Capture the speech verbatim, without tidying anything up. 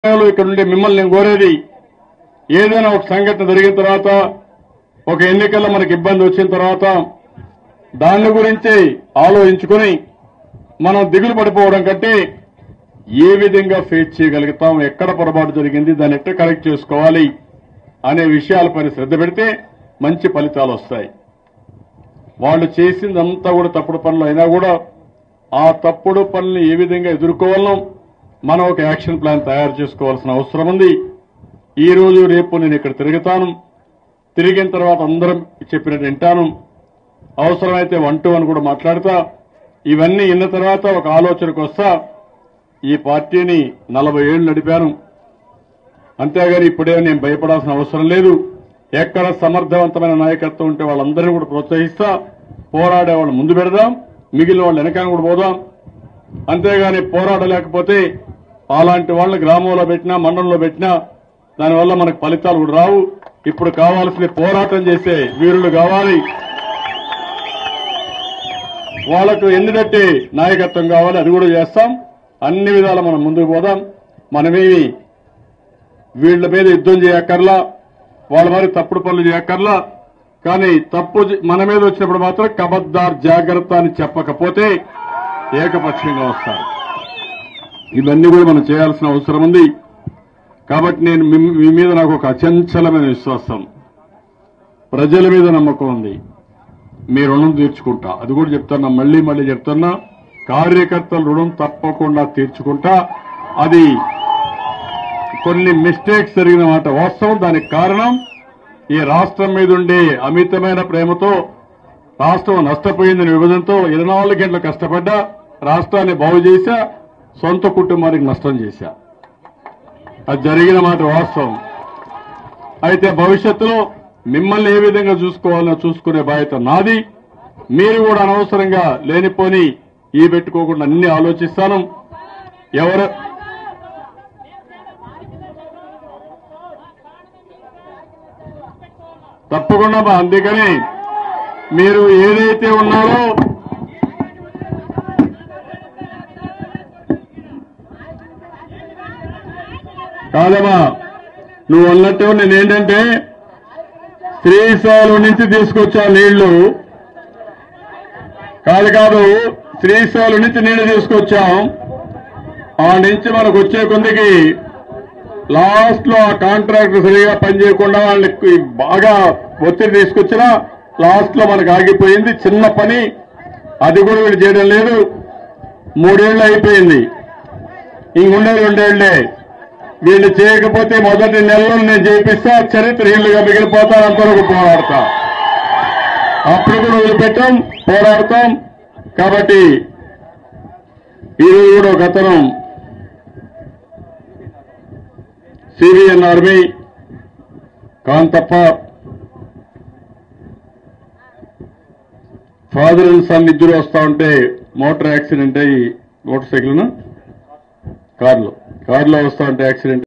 ఇక్కడ ఉండే మిమ్మల్ని నేను కోరేది ఏదైనా ఒక సంఘటన జరిగిన తర్వాత ఒక ఎన్నికల్లో మనకి ఇబ్బంది వచ్చిన తర్వాత దాని గురించి ఆలోచించుకొని మనం దిగులు పడిపోవడం కంటే ఏ విధంగా ఫేస్ చేయగలుగుతాం, ఎక్కడ పొరపాటు జరిగింది, దాన్ని ఎట్లా కరెక్ట్ చేసుకోవాలి అనే విషయాలపైన శ్రద్ధ పెడితే మంచి ఫలితాలు వస్తాయి. వాళ్ళు చేసిందంతా కూడా తప్పుడు పనులు అయినా కూడా ఆ తప్పుడు పనులను ఏ విధంగా ఎదుర్కోవాలో మనం ఒక యాక్షన్ ప్లాన్ తయారు చేసుకోవాల్సిన అవసరం ఉంది. ఈ రోజు రేపు నేను ఇక్కడ తిరుగుతాను, తిరిగిన తర్వాత అందరం చెప్పినట్టు వింటాను, అవసరమైతే వన్ టు వన్ కూడా మాట్లాడతా. ఇవన్నీ విన్న తర్వాత ఒక ఆలోచనకు వస్తా. ఈ పార్టీని నలభై ఏళ్లు నడిపాను, అంతేగాని ఇప్పుడే నేను భయపడాల్సిన అవసరం లేదు. ఎక్కడ సమర్థవంతమైన నాయకత్వం ఉంటే వాళ్ళందరినీ కూడా ప్రోత్సహిస్తా, పోరాడే వాళ్ళు ముందు పెడదాం, మిగిలిన వాళ్ళు వెనకాల కూడా పోదాం. అంతేగాని పోరాడలేకపోతే అలాంటి వాళ్ళని గ్రామంలో పెట్టినా మండలంలో పెట్టినా దానివల్ల మనకు ఫలితాలు కూడా రావు. ఇప్పుడు కావాల్సింది పోరాటం చేసే వీరులు కావాలి, వాళ్లకు ఎందుకంటే నాయకత్వం కావాలి, అది కూడా చేస్తాం. అన్ని విధాల మనం ముందుకు పోదాం. మనమేమి వీళ్ల మీద యుద్ధం చేయక్కర్లా, వాళ్ళ మరి తప్పుడు పనులు చేయక్కర్లా. కానీ తప్పు మన మీద వచ్చినప్పుడు మాత్రం కబద్దార్ జాగ్రత్త అని చెప్పకపోతే ఏకపక్షంగా వస్తారు. ఇవన్నీ కూడా మనం చేయాల్సిన అవసరం ఉంది. కాబట్టి నేను మీ మీద నాకు ఒక అచంచలమైన విశ్వాసం, ప్రజల మీద నమ్మకం ఉంది. మీ రుణం తీర్చుకుంటా, అది కూడా చెప్తున్నా, మళ్లీ మళ్లీ చెప్తున్నా, కార్యకర్తల రుణం తప్పకుండా తీర్చుకుంటా. అది కొన్ని మిస్టేక్స్ జరిగిన మాట వాస్తవం. దానికి కారణం ఈ రాష్ట్రం మీద ఉండే అమితమైన ప్రేమతో, రాష్ట్రం నష్టపోయిందని విభజనతో ఇరవై నాలుగు గంటలు కష్టపడ్డా, రాష్ట్రాన్ని బాగు చేశా, సొంత కుటుంబానికి నష్టం చేశా. అది జరిగిన మాట వాస్తవం. అయితే భవిష్యత్తులో మిమ్మల్ని ఏ విధంగా చూసుకోవాలో చూసుకునే బాధ్యత నాది. మీరు కూడా అనవసరంగా లేనిపోని ఈ పెట్టుకోకుండా అన్ని ఆలోచిస్తాను. ఎవరు తప్పకుండా మా అందుకని మీరు ఏదైతే ఉన్నారో కాదమ్మా, నువ్వు అన్నట్టు నేనేంటంటే శ్రీశైలం నుంచి తీసుకొచ్చా నీళ్లు, కాదు కాదు శ్రీశైలం నుంచి నీళ్లు తీసుకొచ్చాం. ఆ నుంచి మనకు వచ్చే కొందికి లాస్ట్ లో ఆ కాంట్రాక్టర్ సరిగా పనిచేయకుండా వాళ్ళకి బాగా ఒత్తిడి తీసుకొచ్చినా లాస్ట్ లో మనకు ఆగిపోయింది. చిన్న పని, అది కూడా వీళ్ళు చేయడం లేదు. మూడేళ్లు అయిపోయింది, ఇంకొండే రెండేళ్లే. వీళ్ళు చేయకపోతే మొదటి నెలలో నేను చేపిస్తా, చరిత్రహీనులుగా మిగిలిపోతాను. అంతవరకు పోరాడతా, అప్పుడు కూడా వదిలిపెట్టాం, పోరాడతాం. కాబట్టి ఈరోజు కూడా ఒక అతను CVN army Kantappa father and son ఇద్దరు వస్తా ఉంటే మోటార్ యాక్సిడెంట్ అయ్యి, మోటార్ సైకిల్ కారులో కారులో వస్తా ఉంటే యాక్సిడెంట్